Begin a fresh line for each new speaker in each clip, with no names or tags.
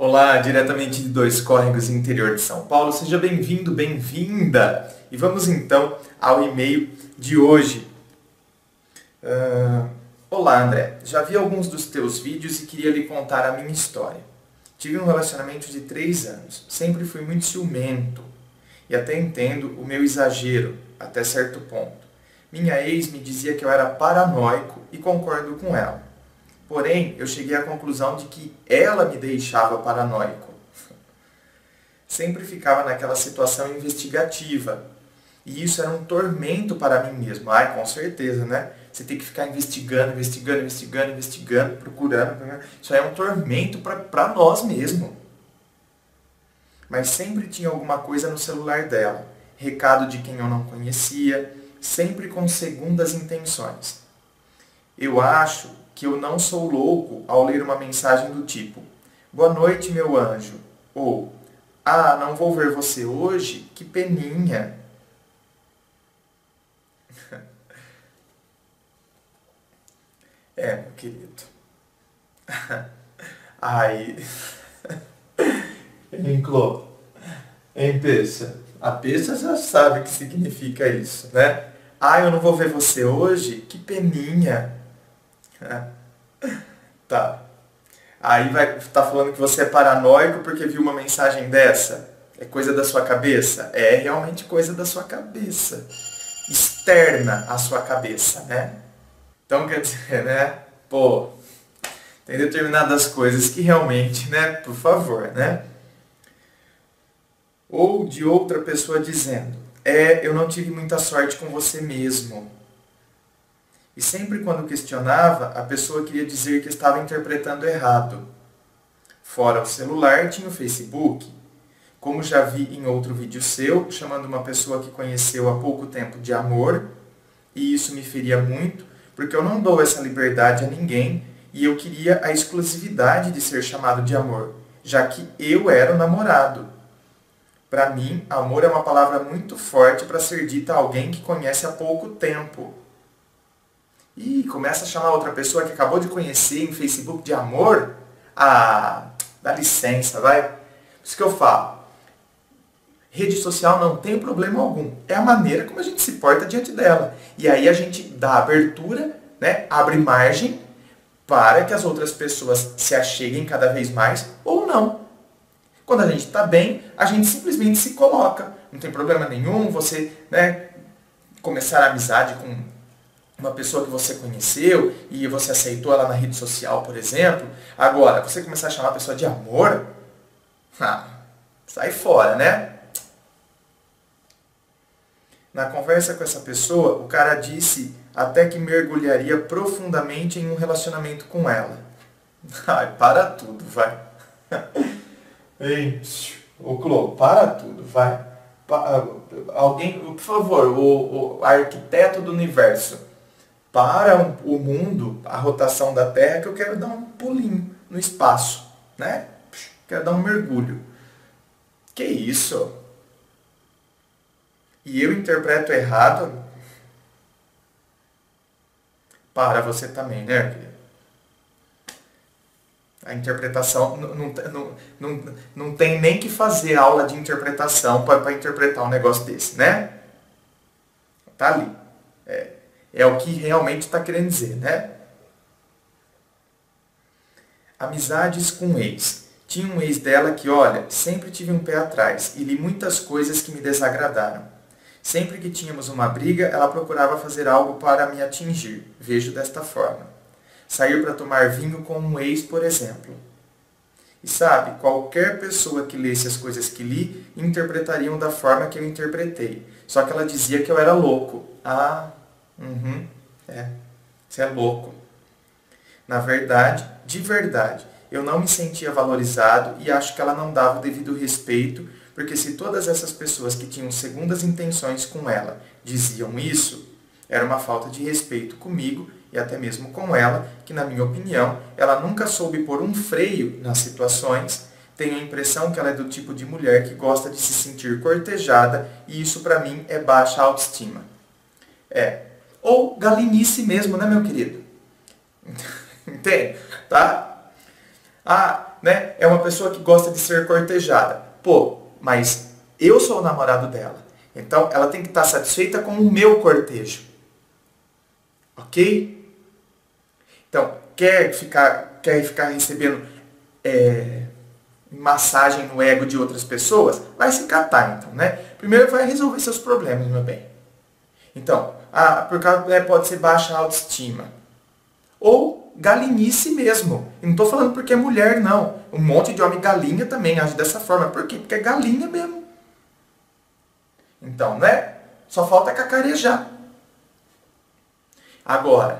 Olá, diretamente de Dois Córregos, interior de São Paulo. Seja bem-vindo, bem-vinda! E vamos então ao e-mail de hoje. Olá, André. Já vi alguns dos teus vídeos e queria lhe contar a minha história. Tive um relacionamento de 3 anos. Sempre fui muito ciumento. E até entendo o meu exagero, até certo ponto. Minha ex me dizia que eu era paranoico e concordo com ela. Porém, eu cheguei à conclusão de que ela me deixava paranoico. Sempre ficava naquela situação investigativa. E isso era um tormento para mim mesmo. Ai, com certeza, né? Você tem que ficar investigando, procurando. Isso aí é um tormento para nós mesmos. Mas sempre tinha alguma coisa no celular dela. Recado de quem eu não conhecia, sempre com segundas intenções. Eu acho que eu não sou louco ao ler uma mensagem do tipo: boa noite, meu anjo. Ou, não vou ver você hoje? Que peninha. Meu querido. Ai. Hein, Clô? Hein, Peça? A Peça já sabe o que significa isso, né? Eu não vou ver você hoje? Que peninha. Tá. Aí vai estar falando que você é paranoico porque viu uma mensagem dessa? É coisa da sua cabeça? É realmente coisa da sua cabeça. Externa à sua cabeça, né? Então quer dizer, né? Pô, tem determinadas coisas que realmente, né? Por favor, né? Ou de outra pessoa dizendo: eu não tive muita sorte com você mesmo. E sempre quando questionava, a pessoa queria dizer que estava interpretando errado. Fora o celular, tinha o Facebook. Como já vi em outro vídeo seu, chamando uma pessoa que conheceu há pouco tempo de amor, e isso me feria muito, porque eu não dou essa liberdade a ninguém, e eu queria a exclusividade de ser chamado de amor, já que eu era o namorado. Para mim, amor é uma palavra muito forte para ser dita a alguém que conhece há pouco tempo. E começa a chamar outra pessoa que acabou de conhecer em Facebook de amor? Dá licença, vai. Por isso que eu falo. Rede social não tem problema algum. É a maneira como a gente se porta diante dela. E aí a gente dá abertura, né? Abre margem para que as outras pessoas se acheguem cada vez mais ou não. Quando a gente está bem, a gente simplesmente se coloca. Não tem problema nenhum você, né, começar a amizade com uma pessoa que você conheceu e você aceitou ela na rede social, por exemplo. Agora, você começar a chamar a pessoa de amor, sai fora, né? Na conversa com essa pessoa, o cara disse até que mergulharia profundamente em um relacionamento com ela. Para tudo, vai. Ei, ô Clô, para tudo, vai. Alguém, por favor, o arquiteto do universo, para o mundo, a rotação da Terra, que eu quero dar um pulinho no espaço, né? Quero dar um mergulho. Que isso? E eu interpreto errado? Para você também, né, querido? A interpretação, não tem nem que fazer aula de interpretação para interpretar um negócio desse, né? Tá ali. É o que realmente está querendo dizer, né? Amizades com ex. Tinha um ex dela que, olha, sempre tive um pé atrás e li muitas coisas que me desagradaram. Sempre que tínhamos uma briga, ela procurava fazer algo para me atingir. Vejo desta forma. Sair para tomar vinho com um ex, por exemplo. E sabe, qualquer pessoa que lesse as coisas que li, interpretariam da forma que eu interpretei. Só que ela dizia que eu era louco. Você é louco. Na verdade, de verdade, eu não me sentia valorizado e acho que ela não dava o devido respeito, porque se todas essas pessoas que tinham segundas intenções com ela diziam isso, era uma falta de respeito comigo e até mesmo com ela, que na minha opinião, ela nunca soube pôr um freio nas situações. Tenho a impressão que ela é do tipo de mulher que gosta de se sentir cortejada e isso para mim é baixa autoestima. Ou galinice mesmo, né, meu querido? Entende? Tá? né? É uma pessoa que gosta de ser cortejada. Pô, mas eu sou o namorado dela. Então, ela tem que estar satisfeita com o meu cortejo. Ok? Então, quer ficar recebendo massagem no ego de outras pessoas? Vai se catar, então, né? Primeiro vai resolver seus problemas, meu bem. Então, por causa, pode ser baixa autoestima. Ou galinice mesmo. E não estou falando porque é mulher, não. Um monte de homem galinha também age dessa forma. Por quê? Porque é galinha mesmo. Então, né? Só falta cacarejar. Agora,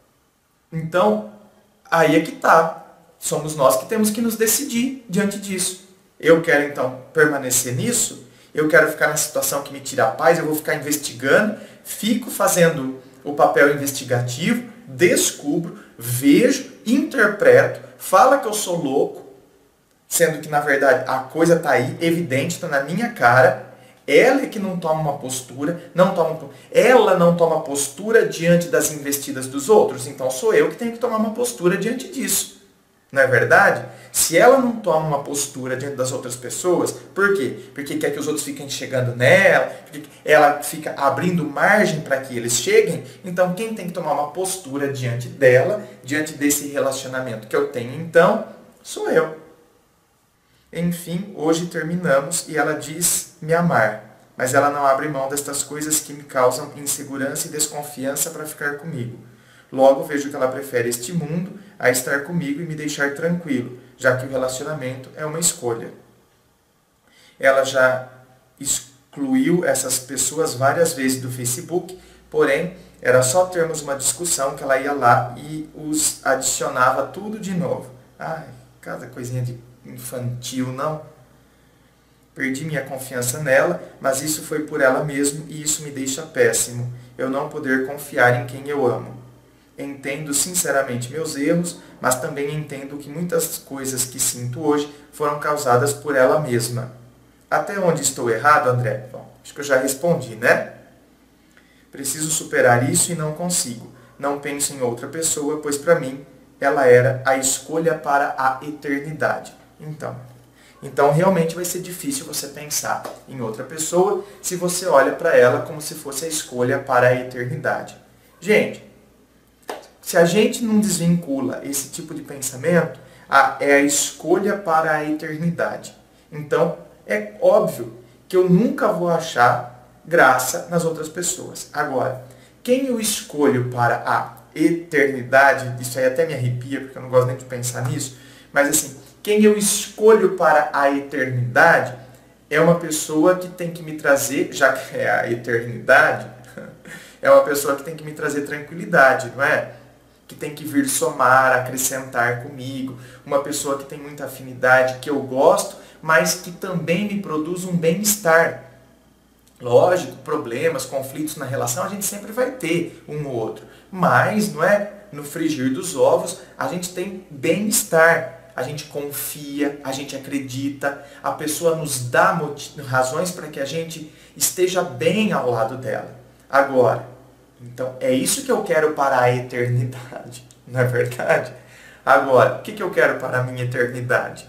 então, aí é que tá. Somos nós que temos que nos decidir diante disso. Eu quero, então, permanecer nisso. Eu quero ficar na situação que me tira a paz. Eu vou ficar investigando. Fico fazendo o papel investigativo. Descubro, vejo, interpreto. Fala que eu sou louco. Sendo que, na verdade, a coisa está aí, evidente, está na minha cara. Ela é que não toma uma postura, ela não toma postura diante das investidas dos outros, então sou eu que tenho que tomar uma postura diante disso. Não é verdade? Se ela não toma uma postura diante das outras pessoas, por quê? Porque quer que os outros fiquem chegando nela, porque ela fica abrindo margem para que eles cheguem, então quem tem que tomar uma postura diante dela, diante desse relacionamento que eu tenho, então, sou eu. Enfim, hoje terminamos e ela diz me amar, mas ela não abre mão destas coisas que me causam insegurança e desconfiança para ficar comigo. Logo vejo que ela prefere este mundo a estar comigo e me deixar tranquilo, já que o relacionamento é uma escolha. Ela já excluiu essas pessoas várias vezes do Facebook, porém, era só termos uma discussão que ela ia lá e os adicionava tudo de novo. Ai, cada coisinha de infantil, não. Perdi minha confiança nela, mas isso foi por ela mesma e isso me deixa péssimo. Eu não poder confiar em quem eu amo. Entendo sinceramente meus erros, mas também entendo que muitas coisas que sinto hoje foram causadas por ela mesma. Até onde estou errado, André? Bom, acho que eu já respondi, né? Preciso superar isso e não consigo. Não penso em outra pessoa, pois para mim ela era a escolha para a eternidade. Então realmente vai ser difícil você pensar em outra pessoa se você olha para ela como se fosse a escolha para a eternidade. Gente, se a gente não desvincula esse tipo de pensamento, é a escolha para a eternidade. Então, é óbvio que eu nunca vou achar graça nas outras pessoas. Agora, quem eu escolho para a eternidade, isso aí até me arrepia, porque eu não gosto nem de pensar nisso, mas assim, quem eu escolho para a eternidade é uma pessoa que tem que me trazer, já que é a eternidade, é uma pessoa que tem que me trazer tranquilidade, não é? Que tem que vir somar, acrescentar comigo, uma pessoa que tem muita afinidade, que eu gosto, mas que também me produz um bem-estar. Lógico, problemas, conflitos na relação, a gente sempre vai ter um ou outro. Mas, não é? No frigir dos ovos, a gente tem bem-estar. A gente confia, a gente acredita, a pessoa nos dá razões para que a gente esteja bem ao lado dela. Agora, então, é isso que eu quero para a eternidade, não é verdade? Agora, o que eu quero para a minha eternidade?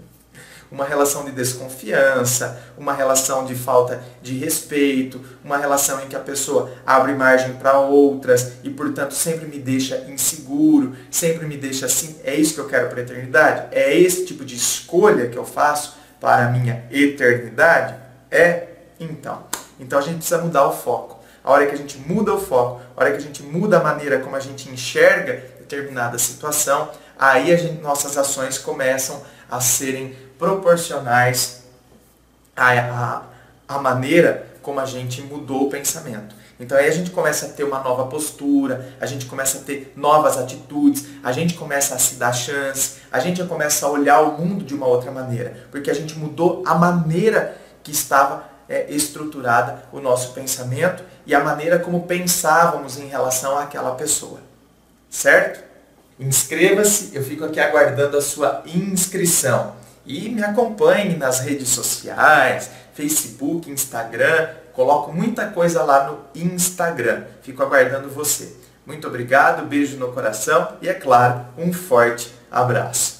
Uma relação de desconfiança, uma relação de falta de respeito, uma relação em que a pessoa abre margem para outras e, portanto, sempre me deixa inseguro, sempre me deixa assim. É isso que eu quero para a eternidade? É esse tipo de escolha que eu faço para a minha eternidade? Então a gente precisa mudar o foco. A hora que a gente muda o foco, a hora que a gente muda a maneira como a gente enxerga determinada situação, aí nossas ações começam a serem proporcionais à maneira como a gente mudou o pensamento. Então aí a gente começa a ter uma nova postura, a gente começa a ter novas atitudes, a gente começa a se dar chance, a gente começa a olhar o mundo de uma outra maneira, porque a gente mudou a maneira que estava estruturada o nosso pensamento e a maneira como pensávamos em relação àquela pessoa. Certo? Inscreva-se, eu fico aqui aguardando a sua inscrição. E me acompanhe nas redes sociais, Facebook, Instagram. Coloco muita coisa lá no Instagram. Fico aguardando você. Muito obrigado, beijo no coração e, é claro, um forte abraço.